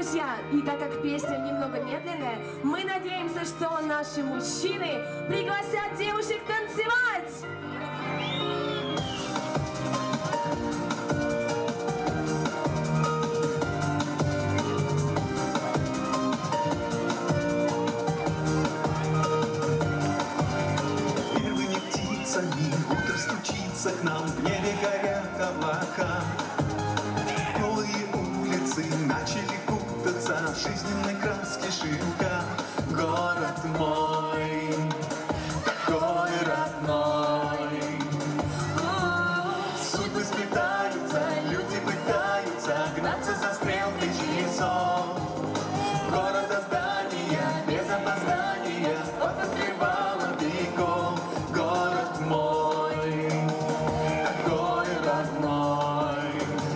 Друзья, и так как песня немного медленная, мы надеемся, что наши мужчины пригласят девушек танцевать! Первыми птицами утро стучится к нам, в небе горят облака. Голые улицы начали кутаться в жизненной краске шелка. Город мой, такой родной. Судьбы сплетаются, люди пытаются гнаться за стрелкой часов. Города здания без опоздания открывало веков. Город мой, такой родной.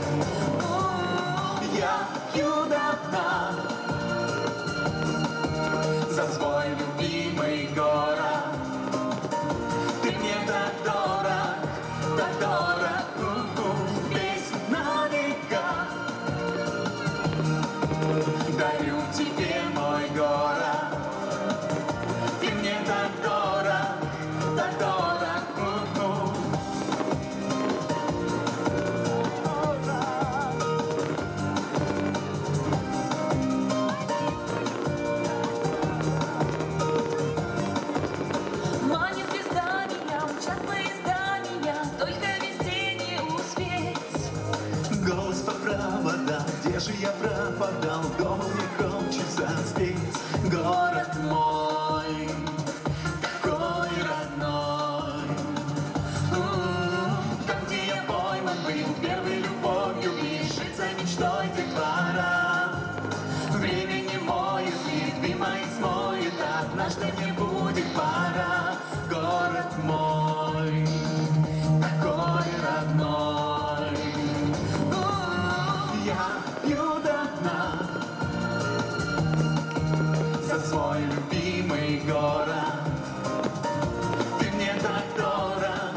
Я пью до дна за свой любимый город. Ты мне так дорог, песнь на века. Дарю тебе мой город. Ты мне так дорог, Манит звезда меня, мчат поезда меня, только везде не успеть. Голос по проводам, где же я пропадал? Дома мне хочется спеть. Город мой, такой родной. Там, где я пойман был первой любовью, бежит за мечтой детвора. Время не моет, следы мои смоет, однажды мне будет пора. Город мой, такой родной. Я пью до дна за свой любимый город. Ты мне так дорог,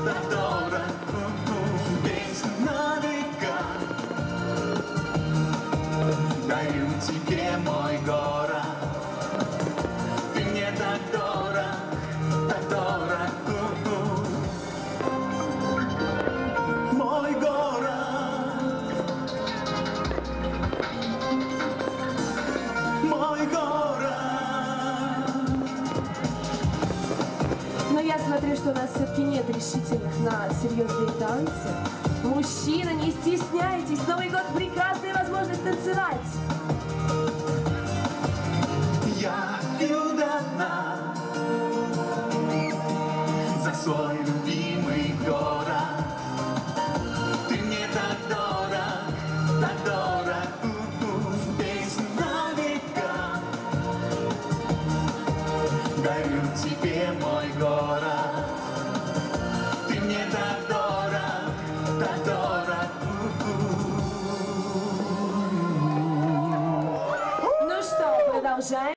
песнь на века. Дарю тебе мой город. Ты мне так дорог, мой город, мой город. Но я смотрю, что у нас все-таки нет решительных на серьезные танцы. Мужчины, не стесняйтесь, Новый год — прекрасная возможность танцевать. Я пью до дна за свой любимый город. Ты мне так дорог, песнь на века. Дарю тебе мой город. Ты мне так дорог. Ну что, продолжаем.